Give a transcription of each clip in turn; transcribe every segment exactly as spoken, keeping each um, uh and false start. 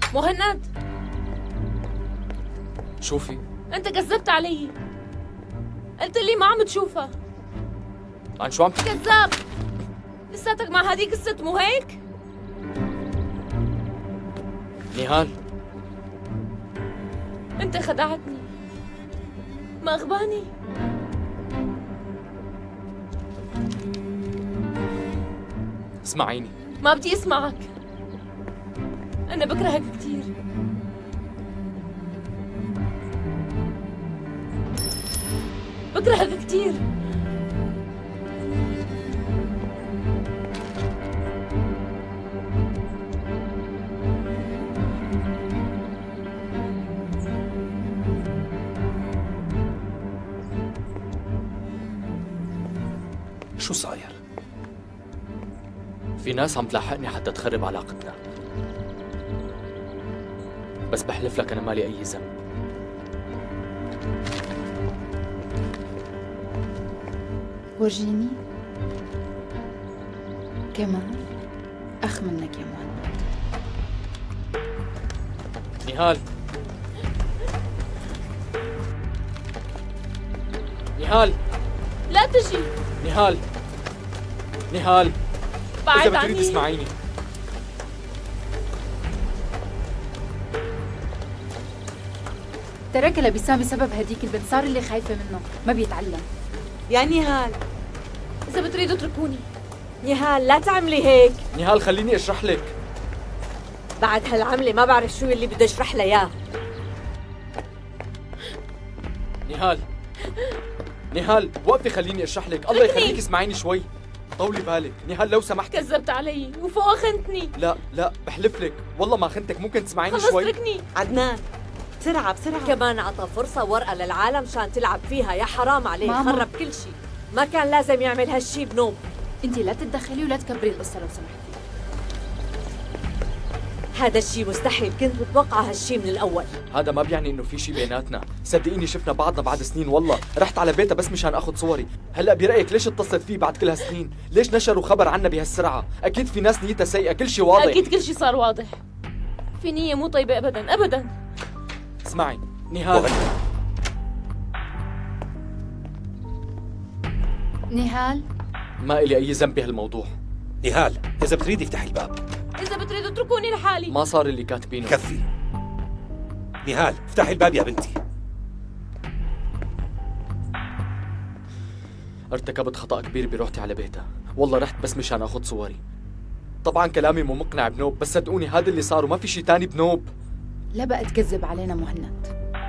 مهند، شوفي انت كذبت علي. قلت لي ما عم تشوفها. عن شو عم تحكي؟ كذاب. لساتك مع هديك الست مو هيك؟ نهال، انت خدعتني، ما اغباني. اسمعيني. ما بدي اسمعك. انا بكرهك كثير. بكرهك كثير. شو صاير؟ في ناس عم تلاحقني حتى تخرب علاقتنا، بس بحلف لك أنا مالي أي ذنب. ورجيني كمان أخ منك يا مهند. نهال، نهال، لا تجي. نهال، نهال، بعد إذا بتريد عني. تسمعيني. تركها لبسام بسبب هديك البنت، صار اللي خايفة منه، ما بيتعلم. يا نهال، إذا بتريدوا اتركوني. نهال لا تعملي هيك. نهال خليني أشرح لك. بعد هالعملة ما بعرف شو اللي بدي اشرح لها اياه. نهال، نهال وقفي خليني أشرح لك. الله يخليك اسمعيني شوي، طولي بالك. نهال لو سمحت. كذبت علي وفوق خنتني. لا لا بحلف لك والله ما خنتك، ممكن تسمعيني خلص شوي؟ اتركني. عدنان بسرعة بسرعة. كمان عطى فرصة ورقة للعالم شان تلعب فيها. يا حرام عليه، خرب كل شيء. ما كان لازم يعمل هالشي بنوب. انت لا تتدخلي ولا تكبري القصة لو سمحتي. هذا الشيء مستحيل، كنت متوقعة هالشي من الأول. هذا ما بيعني انه في شيء بيناتنا، صدقيني شفنا بعضنا بعد سنين والله. رحت على بيتها بس مشان اخذ صوري. هلا برايك ليش اتصلت فيه بعد كل هالسنين؟ ليش نشروا خبر عنا بهالسرعه؟ اكيد في ناس نيتها سيئه، كل شيء واضح. اكيد كل شيء صار واضح. في نية مو طيبة ابدا ابدا. اسمعي نهال. نهال، ما إلي اي ذنب بهالموضوع. نهال إذا بتريدي افتحي الباب. إذا بتريدوا اتركوني لحالي. ما صار اللي كاتبينه. كفي. نهال افتحي الباب يا بنتي. ارتكبت خطأ كبير بروحتي على بيتها، والله رحت بس مشان اخذ صوري. طبعا كلامي مو مقنع بنوب، بس صدقوني هذا اللي صار وما في شيء تاني بنوب. لا بقى تكذب علينا مهند.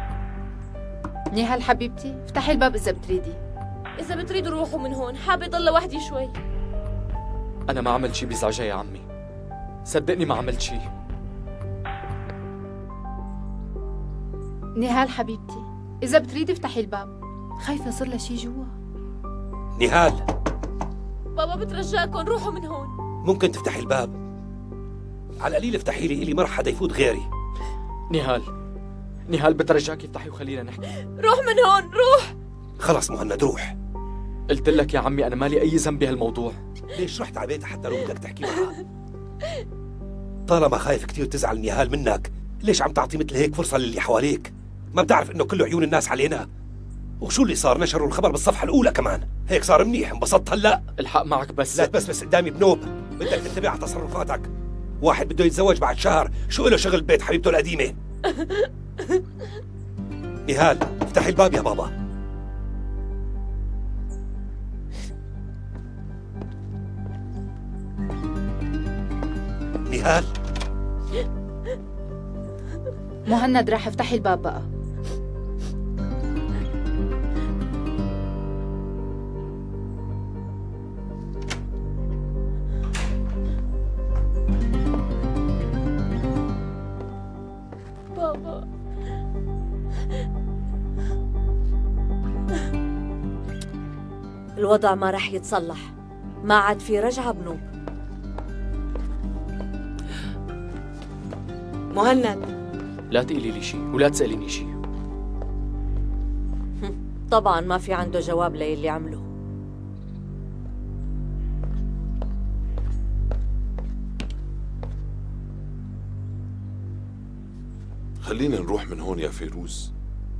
نهال حبيبتي، افتحي الباب إذا بتريدي. إذا بتريدوا روحوا من هون، حابة ضل لوحدي شوي. أنا ما عملت شيء بيزعجها يا عمي، صدقني ما عملت شيء. نهال حبيبتي، إذا بتريدي افتحي الباب، خايفة يصير لها شيء جوا. نهال بابا بترجاكم روحوا من هون. ممكن تفتحي الباب؟ على القليل افتحي لي، إلي ما رح حدا يفوت غيري. نهال، نهال بترجاكي افتحي وخلينا نحكي. روح من هون، روح. خلص مهند روح. قلت لك يا عمي أنا مالي أي ذنب بهالموضوع. ليش رحت على بيتها حتى لو بدك تحكي معها؟ طالما خايف كثير تزعل نهال منك، ليش عم تعطي مثل هيك فرصة للي حواليك؟ ما بتعرف إنه كل عيون الناس علينا؟ وشو اللي صار؟ نشروا الخبر بالصفحة الأولى كمان، هيك صار منيح، انبسطت هلا؟ الحق معك بس لا بس بس قدامي بنوب، بدك تنتبه على تصرفاتك. واحد بده يتزوج بعد شهر، شو له شغل ببيت حبيبته القديمة؟ نهال افتحي الباب يا بابا. نهال مهند راح افتحي الباب بقى. بابا الوضع ما رح يتصلح، ما عاد في رجعة بنوب. مهند لا تقولي لي شيء ولا تسأليني شيء. طبعا ما في عنده جواب للي عمله. خلينا نروح من هون يا فيروز.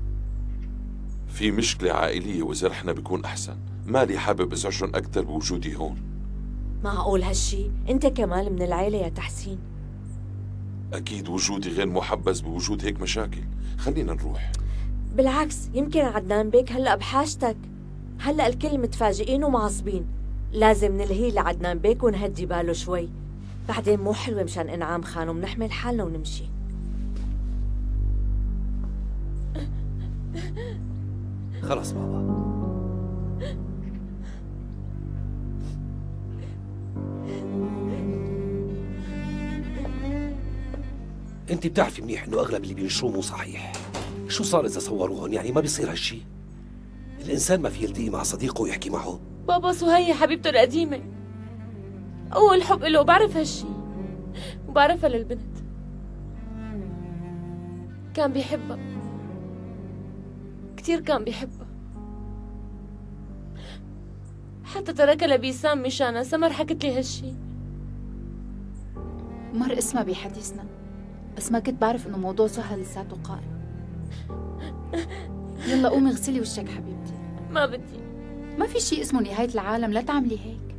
في مشكلة عائلية وإذا رحنا بيكون أحسن. مالي حابب أزعجهم أكثر بوجودي هون. معقول هالشي؟ أنت كمان من العيلة يا تحسين. أكيد وجودي غير محبذ بوجود هيك مشاكل. خلينا نروح. بالعكس، يمكن عدنان بيك هلأ بحاجتك. هلأ الكل متفاجئين ومعصبين. لازم نلهي لعدنان بيك ونهدي باله شوي. بعدين مو حلوة مشان إنعام خانم، نحمل حالنا ونمشي. خلص بابا. انت بتعرفي منيح انه اغلب اللي بينشروه مو صحيح. شو صار اذا صوروهن؟ يعني ما بيصير هالشي؟ الانسان ما في يلتقي مع صديقه ويحكي معه؟ بابا سهية حبيبته القديمة، أول حب له، بعرف هالشي وبعرفها للبنت. كان بيحبها كتير، كان بيحبها حتى تركها لبيسام مشانها. سمر حكت لي هالشي. مر اسمها بحديثنا، بس ما كنت بعرف انه موضوع سهى لساته قائم. يلا قومي اغسلي وشك حبيبتي. ما بدي. ما في شيء اسمه نهاية العالم، لا تعملي هيك.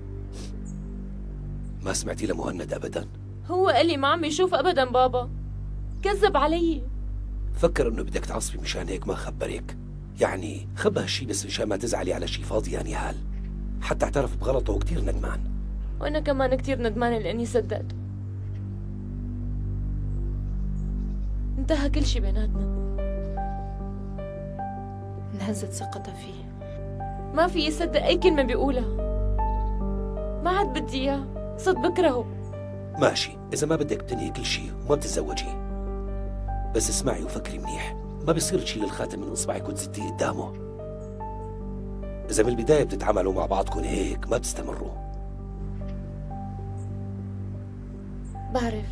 ما سمعتي لمهند ابدا؟ هو قال لي ما عم يشوف ابدا بابا، كذب علي. فكر انه بدك تعصبي مشان هيك ما خبرك. يعني خبى هالشي بس مشان ما تزعلي على شي فاضي يا نهال. حتى اعترف بغلطه وكتير ندمان. وانا كمان كتير ندمانه لاني صدقته. انتهى كل شي بيناتنا. انهزت ثقتها فيه. ما في يصدق اي كلمه بيقولها. ما عاد بدي اياه، صرت بكرهه. ماشي، اذا ما بدك تنهي كل شيء وما بتتزوجي، بس اسمعي وفكري منيح. ما بيصير تشيل الخاتم من اصبعك وتزتيه قدامه. اذا من البدايه بتتعاملوا مع بعضكم هيك ما بتستمروا. بعرف.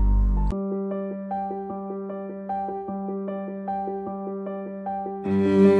Mm-hmm.